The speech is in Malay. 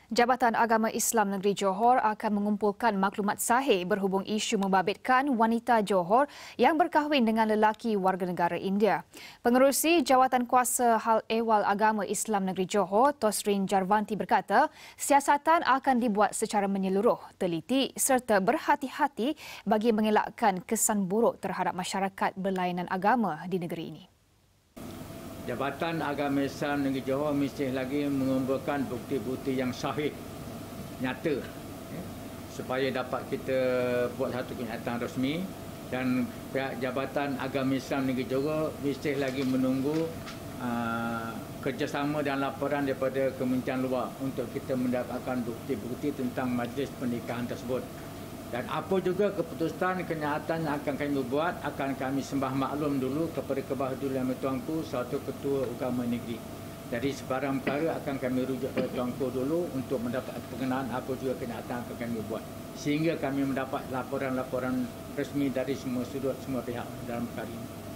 Jabatan Agama Islam Negeri Johor akan mengumpulkan maklumat sahih berhubung isu membabitkan wanita Johor yang berkahwin dengan lelaki warga negara India. Pengerusi Jawatan Kuasa Hal Ehwal Agama Islam Negeri Johor, Tosrin Jarvanti berkata, siasatan akan dibuat secara menyeluruh, teliti serta berhati-hati bagi mengelakkan kesan buruk terhadap masyarakat berlainan agama di negeri ini. Jabatan Agama Islam Negeri Johor mesti lagi mengumpulkan bukti-bukti yang sahih, nyata, supaya dapat kita buat satu kenyataan rasmi, dan pihak Jabatan Agama Islam Negeri Johor mesti lagi menunggu kerjasama dan laporan daripada Kementerian Luar untuk kita mendapatkan bukti-bukti tentang majlis pernikahan tersebut. Dan apa juga keputusan kenyataan yang akan kami buat, akan kami sembah maklum dulu kepada kebahagiaan Tuanku satu ketua agama negeri. Jadi sebarang perkara akan kami rujuk kepada Tuanku dulu untuk mendapat pengenaan apa juga kenyataan yang akan kami buat. Sehingga kami mendapat laporan-laporan resmi dari semua sudut, semua pihak dalam perkara ini.